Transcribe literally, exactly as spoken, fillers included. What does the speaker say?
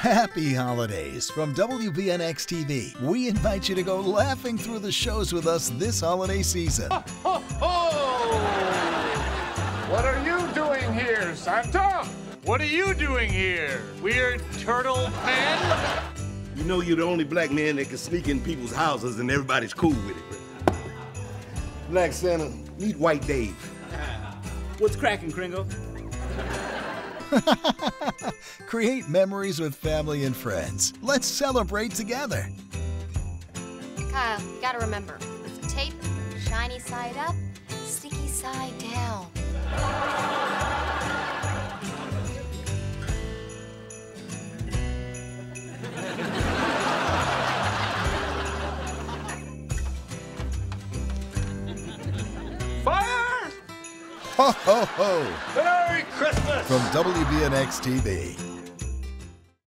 Happy holidays from W B N X T V. We invite you to go laughing through the shows with us this holiday season. Ho, ho, ho! What are you doing here, Santa? What are you doing here, weird turtle man? You know you're the only black man that can sneak in people's houses and everybody's cool with it. Black Santa, meet White Dave. What's cracking, Kringle? Create memories with family and friends. Let's celebrate together. Kyle, you gotta remember, tape, shiny side up, sticky side down. Fire! Ho, ho, ho! Merry Christmas! From W B N X T V.